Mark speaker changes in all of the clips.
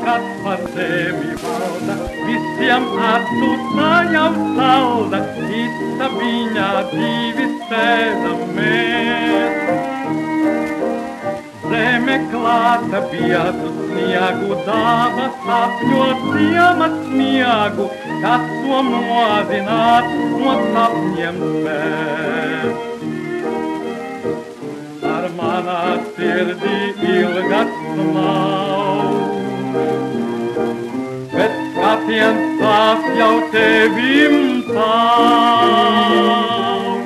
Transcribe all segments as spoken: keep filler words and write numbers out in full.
Speaker 1: kas par zemi valda, visiem atpūtā jau salda, istabiņā divi sēdamies. Zeme klāta biezu sniegu, daba sapņo ciemat sniegu, kas to modināt no sapņiem spēs. Ar manā sirdī ilgas smaug, bet skatiens tās jau tevim paug.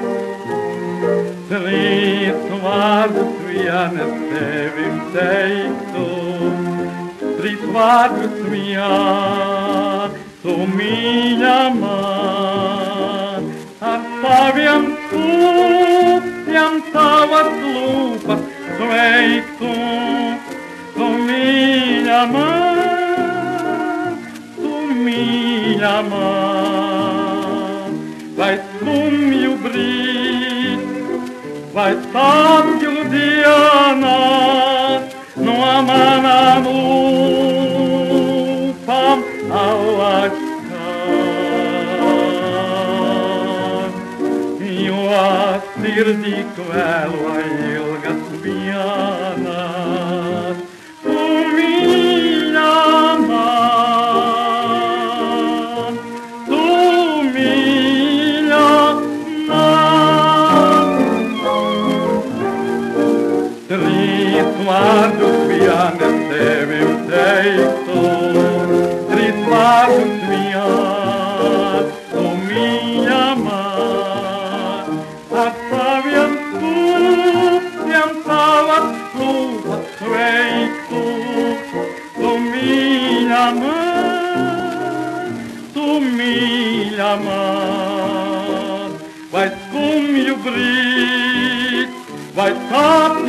Speaker 1: Trīs vārdus vien es tevim teiktu, trīs vārdus vien tu mīļa man, ar saviem sūpiem tavas lūpas sveiktu. Tu mīļa man, tu mīļa man, vai skumju brīd, vai sapņu dienās, no manām lūpām alaskās, jo sirdī kvēlo ilgas vienas. Tu mīļa man, tu mīļa man. Trīs vārdus vien es tevim teiktu, trīs vārdus vien tu mīļa man, ar saviem sūpiem tavas lūpas sveiktu. Tu mīļa man, tu mīļa man, vai skumju brīd, vai sāp